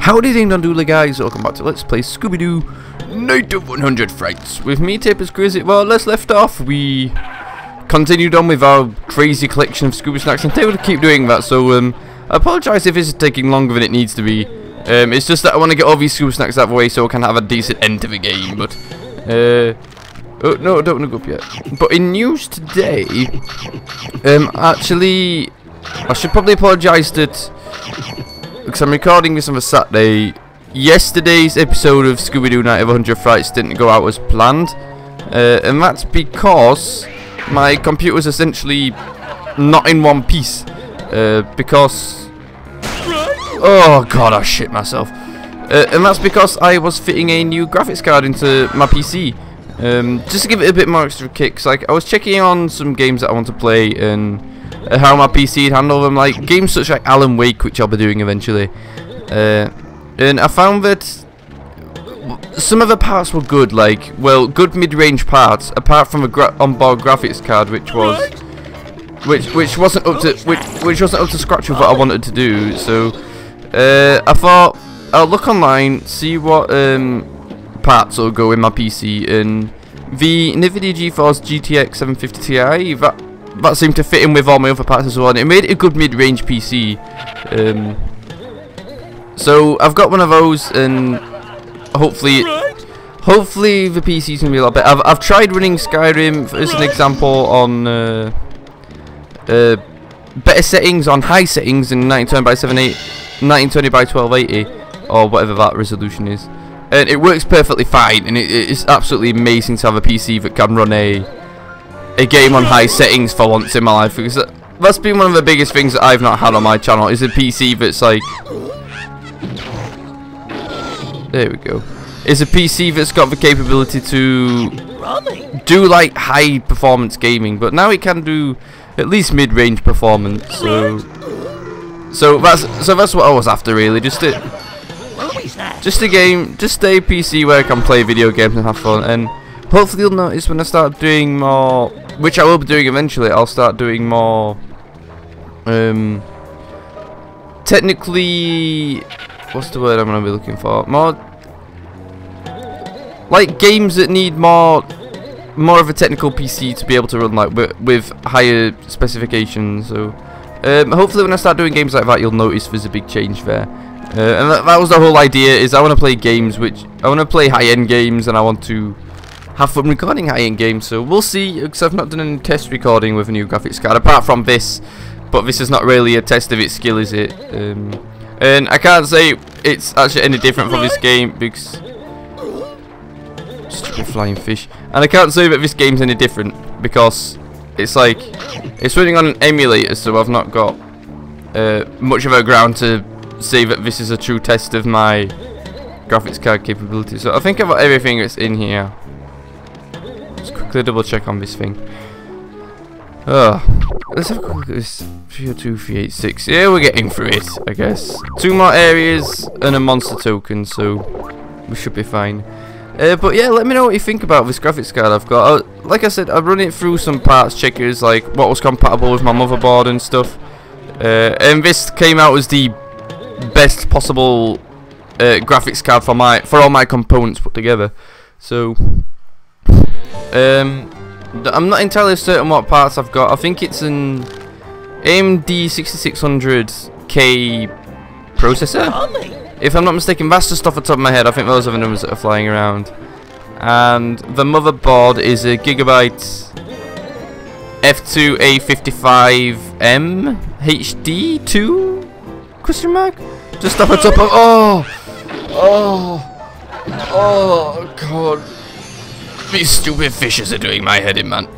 Howdy ding dong doodle guys, welcome back to Let's Play Scooby-Doo Night of 100 Frights with me, TapersCrazy. Well, let's left off, we continued on with our crazy collection of Scooby snacks, and today we'll keep doing that, so I apologise if this is taking longer than it needs to be. It's just that I want to get all these Scooby snacks out of the way so I can have a decent end to the game, but oh no, I don't want to go up yet. But in news today, actually, I should probably apologise that, because I'm recording this on a Saturday, yesterday's episode of Scooby-Doo Night of 100 Frights didn't go out as planned, and that's because my computer was essentially not in one piece, because, oh god, I shit myself, and that's because I was fitting a new graphics card into my PC, just to give it a bit more extra kicks. Like, I was checking on some games that I want to play, and how my PC would handle them, like games such like Alan Wake, which I'll be doing eventually, and I found that some of the parts were good, like, well, good mid-range parts, apart from a onboard graphics card, which wasn't up to scratch with what I wanted to do. So I thought I'll look online, see what parts will go in my PC, and the NVIDIA GeForce GTX 750 Ti, that seemed to fit in with all my other parts as well, and it made it a good mid-range PC. So I've got one of those, and hopefully the PC's gonna be a lot better. I've tried running Skyrim as an example on better settings, on high settings in 1920 by 1280 or whatever that resolution is, and it works perfectly fine, and it's absolutely amazing to have a PC that can run a game on high settings for once in my life, because that's been one of the biggest things that I've not had on my channel, is a PC that's like, there we go, is a PC that's got the capability to do like high performance gaming, but now it can do at least mid-range performance, so that's what I was after, really, just a PC where I can play video games and have fun. And hopefully you'll notice when I start doing more, which I will be doing eventually, I'll start doing more, technically, what's the word I'm going to be looking for? More, like, games that need more of a technical PC to be able to run, like, with higher specifications. So, hopefully when I start doing games like that, you'll notice there's a big change there. And that was the whole idea, is I want to play games I want to play high-end games, and I want to have fun recording high-end games, so we'll see, because I've not done any test recording with a new graphics card, apart from this, but this is not really a test of its skill, is it? And I can't say it's actually any different from this game, because, stupid flying fish, and I can't say that this game's any different, because it's like, it's running on an emulator, so I've not got much of a ground to say that this is a true test of my graphics card capability. So I think I've got everything that's in here. Quickly double check on this thing. Let's have a quick look at this. 302, 386. Yeah, we're getting through it, I guess. 2 more areas and a monster token, so we should be fine. But yeah, let me know what you think about this graphics card I've got. Like I said, I've run it through some parts checkers, like what was compatible with my motherboard and stuff. And this came out as the best possible graphics card for all my components put together. So I'm not entirely certain what parts I've got. I think it's an AMD 6600K processor, if I'm not mistaken. That's just off the top of my head. I think those are the numbers that are flying around. And the motherboard is a Gigabyte F2A55M HD2 ? Just off the top of, oh god, these stupid fishes are doing my head in, man.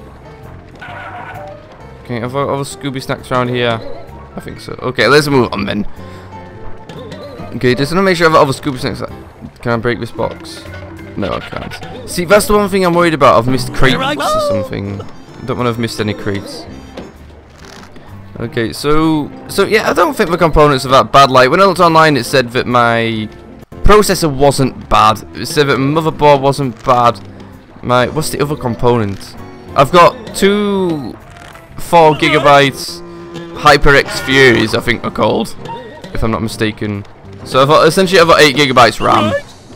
Okay, have I other Scooby snacks around here? I think so. Okay, let's move on then. Okay, just want to make sure I have other Scooby snacks. Can I break this box? No, I can't. See, that's the one thing I'm worried about. I've missed crates or something. I don't want to have missed any crates. Okay, so yeah, I don't think the components are that bad. Like, when I looked online, it said that my processor wasn't bad. It said that my motherboard wasn't bad. What's the other component? I've got 2 4GB HyperX Furies, I think they're called, if I'm not mistaken. So essentially I've got 8 gigabytes RAM.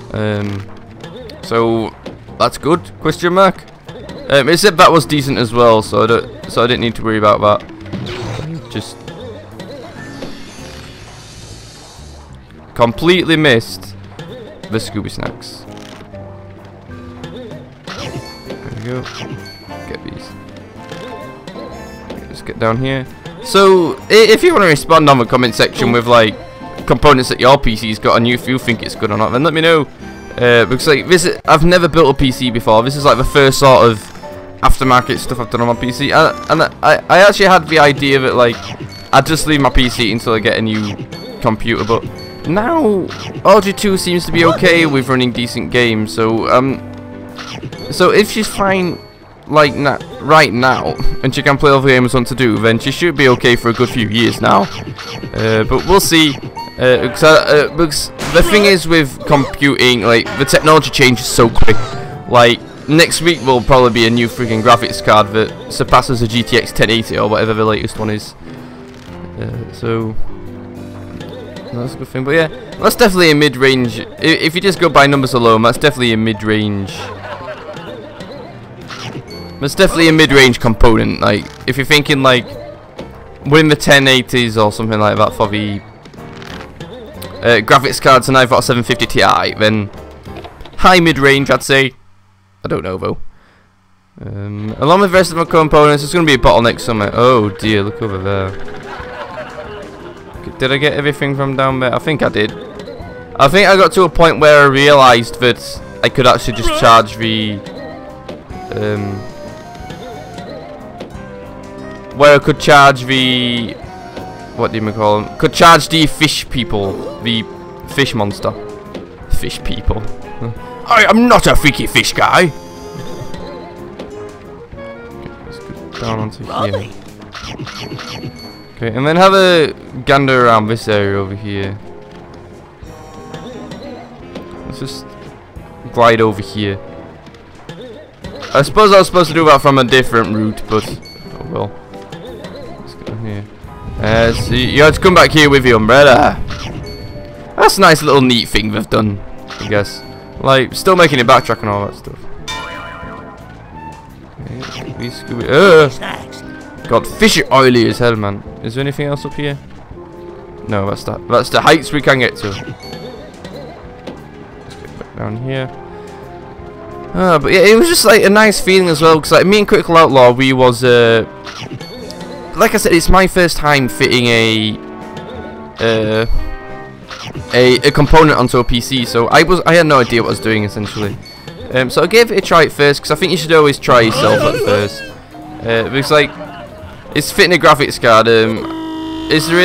So that's good? Question mark. It said that was decent as well, so I didn't need to worry about that. Just completely missed the Scooby snacks. There we go. Get these. Let's get down here. So if you want to respond on the comment section with like components that your PC's got and you think it's good or not, then let me know. Because like this, I've never built a PC before. This is like the first sort of aftermarket stuff I've done on my PC, and I actually had the idea that like I'd just leave my PC until I get a new computer, but now RG2 seems to be okay with running decent games. So if she's fine like right now and she can play all the games I want to do, then she should be okay for a good few years now. But we'll see. Because the thing is with computing, like the technology changes so quick. Like next week will probably be a new freaking graphics card that surpasses the GTX 1080 or whatever the latest one is. So that's a good thing. But yeah, that's definitely a mid-range. If you just go by numbers alone, that's definitely a mid-range. That's definitely a mid-range component. Like if you're thinking like we're in the 1080s or something like that for the graphics cards, and I've got a 750 Ti, then high mid-range I'd say. I don't know though. Along with the rest of my components, it's going to be a bottleneck somewhere. Oh dear, look over there. Did I get everything from down there? I think I did. I think I got to a point where I realised that I could actually just charge the where I could charge the, what do you call them? Could charge the fish people, the fish monster. Fish people. I am not a freaky fish guy. Okay, let's go down onto here. Okay, and then have a gander around this area over here. Let's just glide over here. I suppose I was supposed to do that from a different route, but oh well. Let's go here. So you have to come back here with your umbrella. That's a nice little neat thing they've done, I guess. Like, still making it backtrack and all that stuff. Okay, Scooby. God, fish are oily as hell, man. Is there anything else up here? No, that's the heights we can get to. Let's get back down here. But yeah, it was just like a nice feeling as well, because like me and Critical Outlaw, we was like I said, it's my first time fitting a component onto a PC, so I had no idea what I was doing essentially. So I gave it a try at first, because I think you should always try yourself at first. Because like it's fitting a graphics card. Is there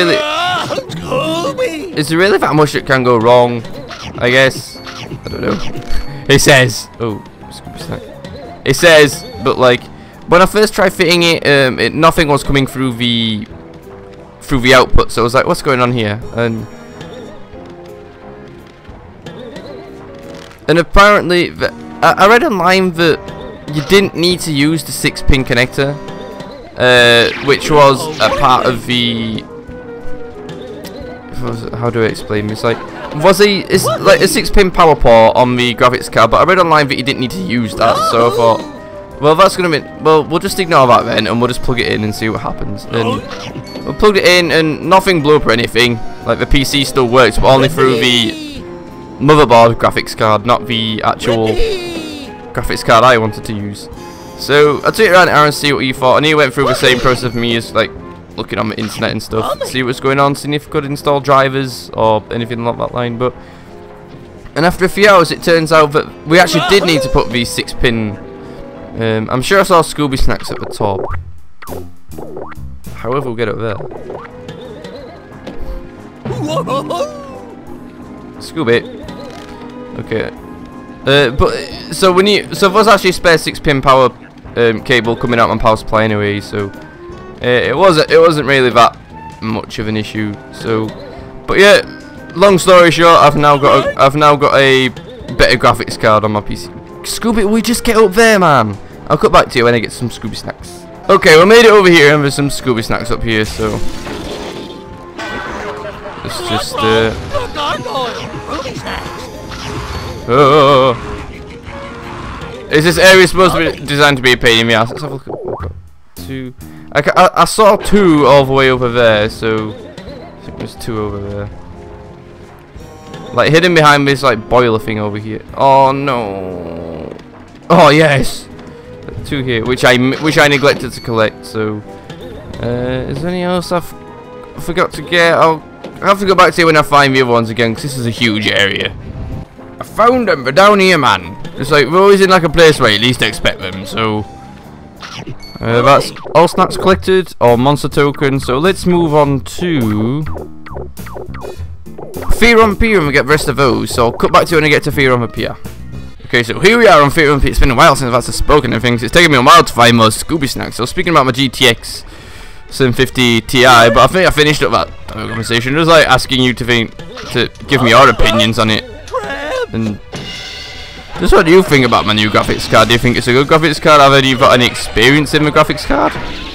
really that much that can go wrong? I guess. I don't know. It says. Oh, Scooby snack. It says, but like when I first tried fitting it, nothing was coming through the output. So I was like, what's going on here? And apparently, I read online that you didn't need to use the 6-pin connector, which was a part of the. How do I explain this? Like, it's like a 6-pin power port on the graphics card, but I read online that you didn't need to use that. So I thought, well, that's gonna be. Well, we'll just ignore that then, and we'll just plug it in and see what happens. And we plugged it in, and nothing blew up or anything. Like the PC still works, but only through the motherboard graphics card, not the actual graphics card I wanted to use. So I took it around and see what you thought, and he went through the same process of me as like looking on the internet and stuff, see what's going on, seeing if I could install drivers or anything along that line. And after a few hours, it turns out that we actually did need to put these 6-pin. I'm sure I saw Scooby snacks at the top. However, we'll get up there. Scooby. Okay. But so there was actually a spare 6-pin power cable coming out on power supply anyway, so it wasn't really that much of an issue. So, but yeah, long story short, I've now got a better graphics card on my PC. Scooby, we just get up there, man. I'll cut back to you when I get some Scooby snacks. Okay, we made it over here, and there's some Scooby snacks up here. So It's just oh. Is this area supposed to be designed to be a pain in the ass? Let's have a look. We've got 2. I saw 2 all the way over there, so I think there's 2 over there. Like hidden behind this like boiler thing over here. Oh no! Oh yes, 2 here, which I neglected to collect. So, is there anything else I forgot to get? I'll have to go back to it when I find the other ones again, because this is a huge area. I found them, they're down here, man. It's like we're always in like a place where you least expect them. So, that's all snacks collected or monster tokens. So let's move on to Fear on Pier and we get the rest of those. So I'll cut back to when I get to Fear on the Pier. Okay, so here we are on Fear on Pier. It's been a while since I've actually spoken of things. It's taken me a while to find most Scooby snacks. So speaking about my GTX 750 Ti, but I think I finished up that conversation. Just like asking you to give me your opinions on it. And just what do you think about my new graphics card? Do you think it's a good graphics card? Have you got any experience in my graphics card?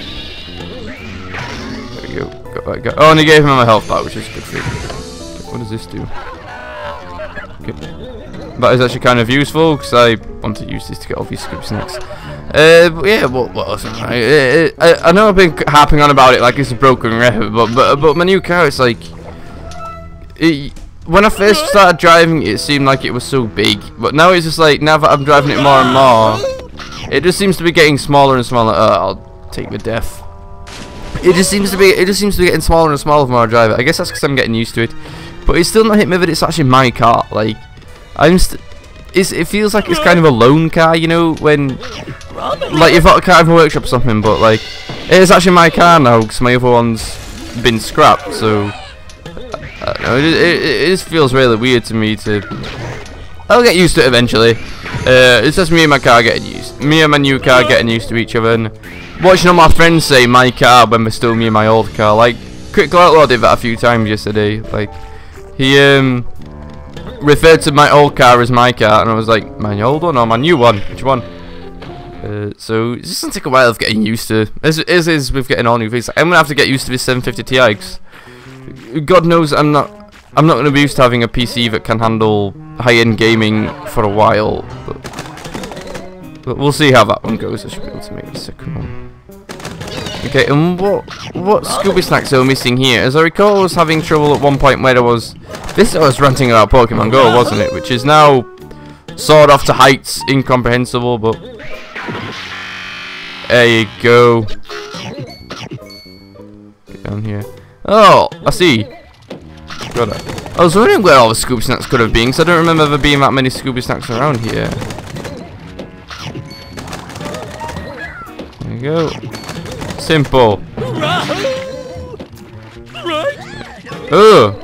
There we go. Go. Oh, and he gave me my health back, which is good for you. What does this do? Okay. That is actually kind of useful because I want to use this to get all these Scooby snacks. But yeah, what else? I know I've been harping on about it like it's a broken record, but my new car, it's like when I first started driving it seemed like it was so big, but now it's just like, now that I'm driving it more and more, it just seems to be getting smaller and smaller. I'll take the death. It just seems to be getting smaller and smaller the more I drive it. I guess that's because I'm getting used to it, but it's still not hit me that it's actually my car. Like it feels like it's kind of a lone car, you know, when like you've got a car in the workshop or something, but like it's actually my car now because my other one's been scrapped. So I don't know, it just feels really weird to me. I'll get used to it eventually. It's just me and my new car getting used to each other, and watching all my friends say my car when they're still me and my old car. Like Critical Outlaw did that a few times yesterday. Like he referred to my old car as my car, and I was like, my old one or my new one? Which one? So it's just gonna take a while of getting used to. As is with getting all new things. I'm gonna have to get used to this 750 Ti. 'Cause God knows I'm not gonna be used to having a PC that can handle high-end gaming for a while. But we'll see how that one goes. I should be able to make the second one. Okay, and what Scooby snacks are we missing here? As I recall, I was having trouble at one point where I was ranting about Pokemon Go, wasn't it? Which is now soared off to heights incomprehensible, but there you go. Get down here. Oh, I see. Got it. I was wondering where all the Scooby snacks could have been, because I don't remember there being that many Scooby snacks around here. There you go. Simple. Oh!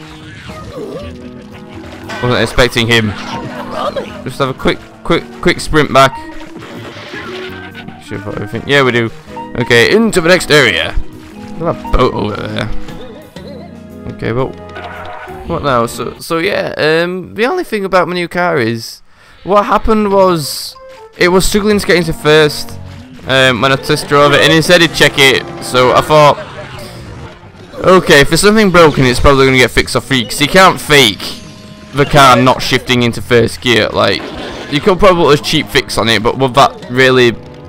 Wasn't expecting him. Just have a quick sprint back. Sure about everything. Yeah, we do. Okay, into the next area. Look at that boat over there. Okay, but what now? So yeah. The only thing about my new car is what happened was it was struggling to get into first. When I test drove it, and he said he'd check it, so I thought, okay, if there's something broken, it's probably going to get fixed or free, because you can't fake the car not shifting into first gear. Like, you could probably put a cheap fix on it, but would that really,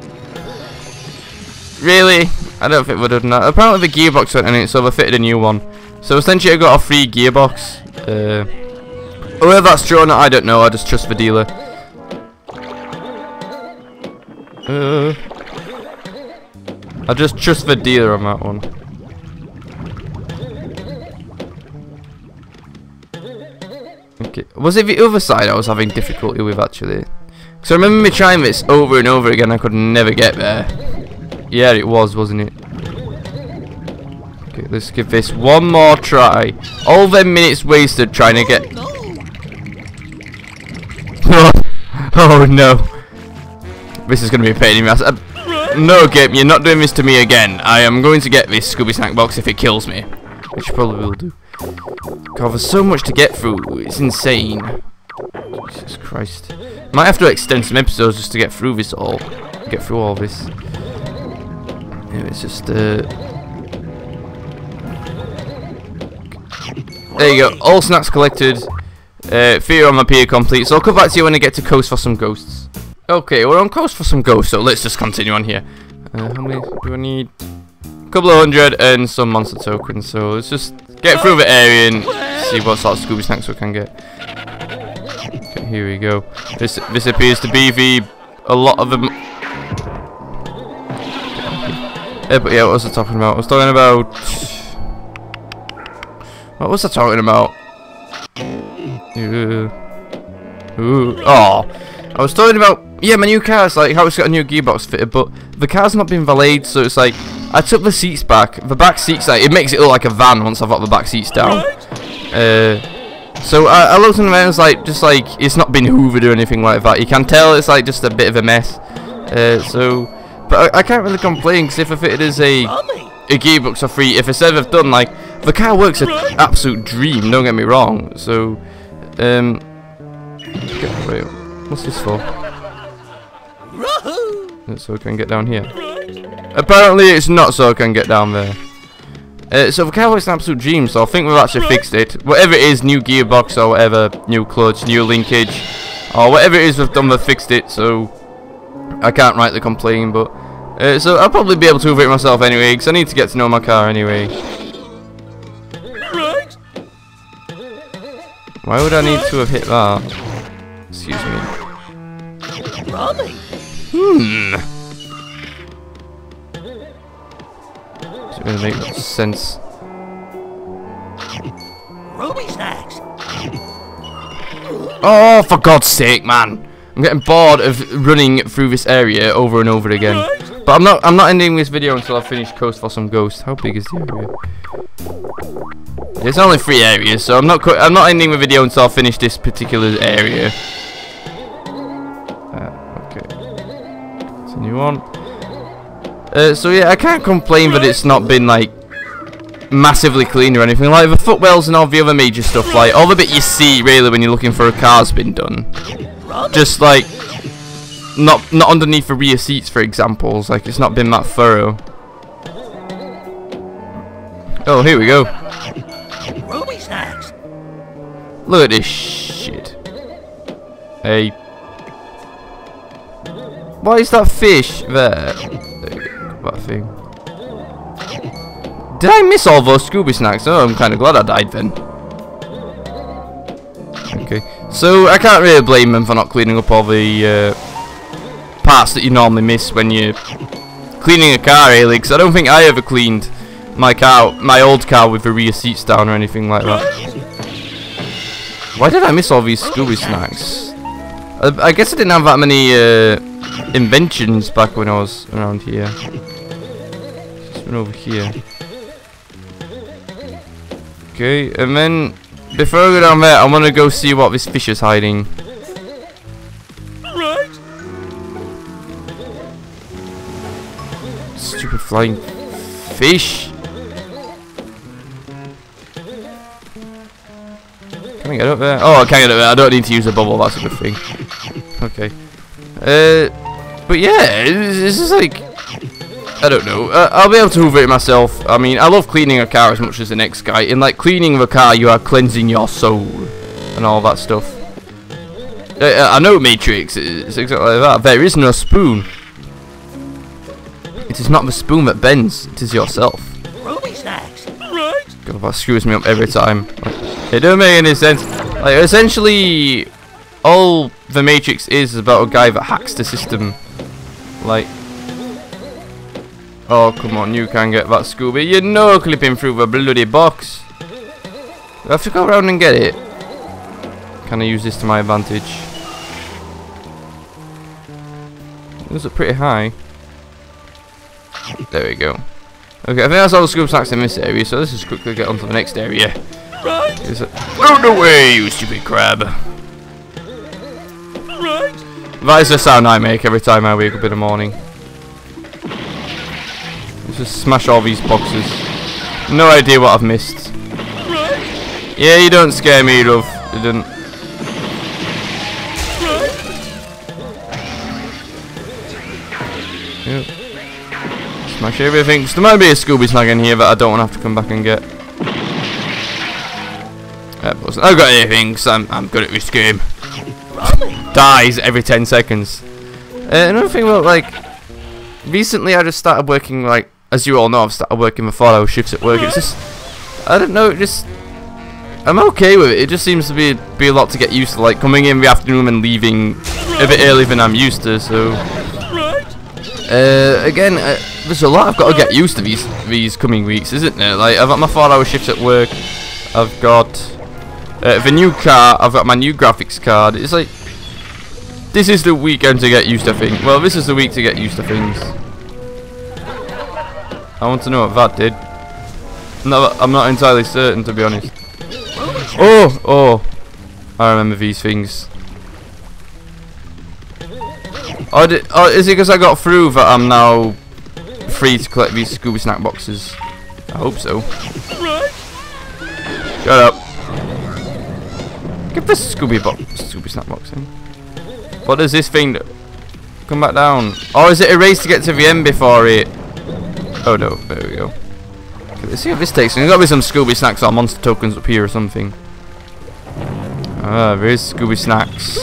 I don't think we've done that. Apparently the gearbox went in it, so they fitted a new one. So essentially I got a free gearbox. Whether that's true or not, I don't know, I just trust the dealer. I just trust the dealer on that one. Okay, was it the other side I was having difficulty with actually? Because I remember me trying this over and over again, I could never get there. Yeah, it was, wasn't it? Okay, let's give this one more try. All them minutes wasted trying to get... Oh no. This is going to be a pain in the ass. No, game, you're not doing this to me again. I am going to get this Scooby snack box if it kills me. Which probably will do. God, there's so much to get through. It's insane. Jesus Christ. Might have to extend some episodes just to get through this all. Get through all this. Yeah, it's just There you go. All snacks collected. Fear on my peer complete. So I'll come back to you when I get to coast for some ghosts. Okay, we're on coast for some ghosts, so let's just continue on here. How many do I need? A couple of hundred and some monster tokens. So let's just get through the area and see what sort of Scooby snacks we can get. Okay, here we go. This appears to be a lot of them. But yeah, what was I talking about? I was talking about. What was I talking about? Oh, I was talking about my new car's like how it's got a new gearbox fitted, but the car's not been valeted, so it's like I took the seats back. The back seats, like, it makes it look like a van once I've got the back seats down. So I looked in the mirror, like just like it's not been hoovered or anything like that. You can tell it's like just a bit of a mess. But I can't really complain, because if I fitted as a gearbox for free, if instead I've done like the car works an absolute dream. Don't get me wrong. So wait, what's this for? So I can get down here. Apparently it's not so I can get down there. So the car works an absolute dream, so I think we've actually fixed it. Whatever it is, new gearbox or whatever, new clutch, new linkage, or whatever it is we've done, we've fixed it, so I can't rightly complain, but so I'll probably be able to move it myself anyway, because I need to get to know my car anyway. Why would I need to have hit that? Excuse me. Does it really make much sense? Ruby snacks. Oh, for God's sake, man! I'm getting bored of running through this area over and over again. But I'm not ending this video until I finish Coast for some ghosts. How big is the area? There's only 3 areas, so I'm not ending the video until I finish this particular area. Okay. Continue on. So yeah, I can't complain that it's not been like massively clean or anything. Like the footwells and all the other major stuff, like all the bit you see really when you're looking for a car's been done. Just like not underneath the rear seats, for example. Like it's not been that thorough. Oh, here we go. Ruby snacks. Look at this shit. Hey. Why is that fish there? There you go, that thing. Did I miss all those Scooby snacks? Oh, I'm kind of glad I died then. Okay. So, I can't really blame them for not cleaning up all the parts that you normally miss when you're cleaning a car, really, because I don't think I ever cleaned my old car with the rear seats down or anything like that. Why did I miss all these Scooby snacks? I guess I didn't have that many inventions back when I was around here. Just went over here. Okay, and then before I go down there, I want to go see what this fish is hiding. Stupid flying fish. Can I get up there? Oh, I can't get up there. I don't need to use a bubble. That's a good thing. Okay. But yeah, it's just like, I don't know. I'll be able to hoover it myself. I mean, I love cleaning a car as much as the next guy. In like cleaning the car, you are cleansing your soul and all that stuff. I know Matrix. It's exactly like that. There is no spoon. It is not the spoon that bends. It is yourself. Ruby snacks. God, that screws me up every time. It don't make any sense. Like essentially, all the Matrix is about a guy that hacks the system. Like, oh come on, you can't get that, Scooby. You're no clipping through the bloody box. Do I have to go around and get it? Can I use this to my advantage? Those are pretty high. There we go. Okay, I think that's all the Scooby snacks in this area, so let's just quickly get on to the next area. Run away, you stupid crab. That is the sound I make every time I wake up in the morning. Let's just smash all these boxes. No idea what I've missed. Yeah, you don't scare me, love. You didn't. Yep. Smash everything. There might be a Scooby snack in here that I don't want to have to come back and get. I've got anything, because I'm good at this game. Robbie. Dies every 10 seconds. Another thing about, like, recently I just started working, like, as you all know, I've started working the 4-hour shifts at work. It's just, I don't know, I'm okay with it. It just seems to be a lot to get used to, like, coming in the afternoon and leaving a bit earlier than I'm used to, so... Again, there's a lot I've got to get used to these coming weeks, isn't there? Like, I've got my 4-hour shifts at work, I've got the new car, I've got my new graphics card. It's like, this is the weekend to get used to things. Well, this is the week to get used to things. I want to know what that did. No, I'm not entirely certain, to be honest. Oh, I remember these things. Oh, is it because I got through that I'm now free to collect these Scooby snack boxes? I hope so. Shut up. Give this Scooby snack box in. What does this thing do? Come back down. Oh, is it a race to get to the end before it? Oh no, there we go. Okay, let's see what this takes. There's got to be some Scooby snacks or monster tokens up here or something. Ah, there is Scooby snacks.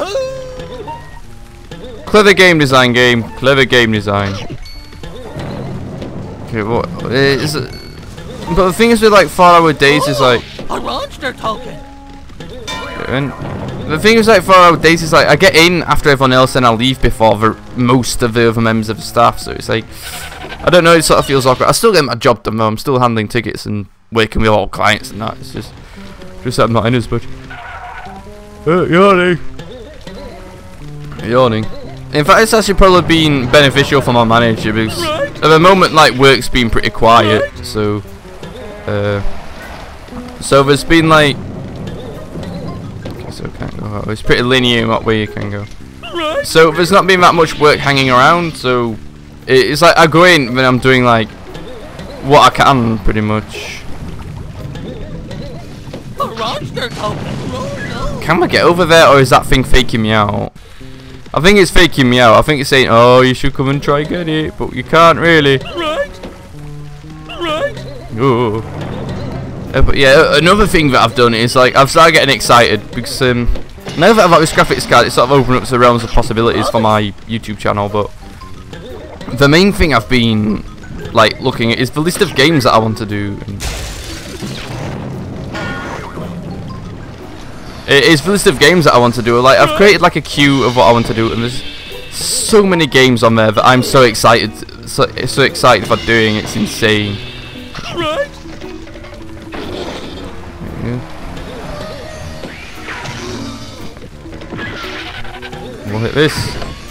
Clever game design, game. Clever game design. Okay, what is it? But the thing is with like 4-hour days is like. A monster token. And the thing is like 4-hour days is like I get in after everyone else and I leave before most of the other members of the staff. So it's like I don't know. It sort of feels awkward. I still get my job done though. I'm still handling tickets and working with all clients and that. It's just that I'm not in as much. Yawning. In fact, it's actually probably been beneficial for my manager because at the moment, like, work's been pretty quiet. So there's been like, okay, so can't go that way. It's pretty linear in what way you can go. So there's not been that much work hanging around. So it's like I go in when I'm doing like what I can, pretty much. Can we get over there, or is that thing faking me out? I think it's faking me out. I think it's saying, oh, you should come and try get it, but you can't really. Oh. But yeah, another thing that I've done is like I've started getting excited because now that I've got this graphics card, it sort of opened up the realms of possibilities for my YouTube channel. But the main thing I've been like looking at is the list of games that I want to do. It's the list of games that I want to do. Like I've created like a queue of what I want to do, and there's so many games on there that I'm so excited, so excited for doing. It's insane. We'll hit this.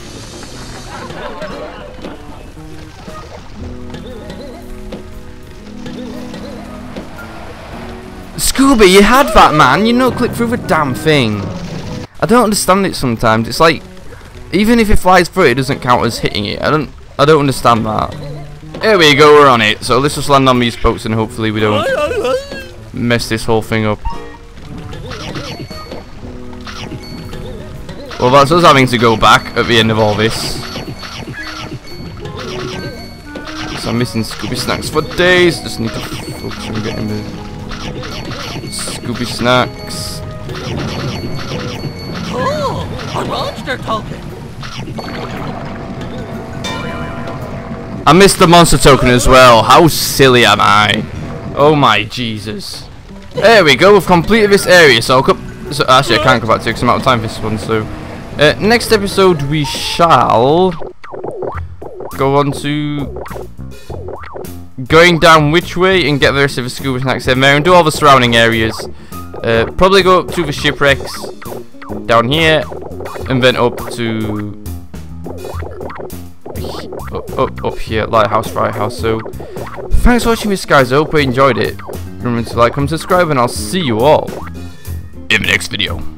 Scooby, you had that, man. You know, click through the damn thing. I don't understand it sometimes. It's like, even if it flies through, it doesn't count as hitting it. I don't understand that. There we go, we're on it. So let's just land on these boats and hopefully we don't mess this whole thing up. Well, that's us having to go back at the end of all this. So I'm missing Scooby snacks for days. Just need to focus on getting the Scooby snacks. Cool! A monster token! I missed the monster token as well. How silly am I? Oh my Jesus. There we go, we've completed this area. So actually I can't go back to it because I'm out of time for this one. So next episode we shall go on to going down which way and get the rest of the Scooby snacks in there and do all the surrounding areas. Probably go up to the shipwrecks down here and then up to up here, Lighthouse, Fright House. So thanks for watching this, guys. I hope you enjoyed it. Remember to like, comment, subscribe, and I'll see you all in the next video.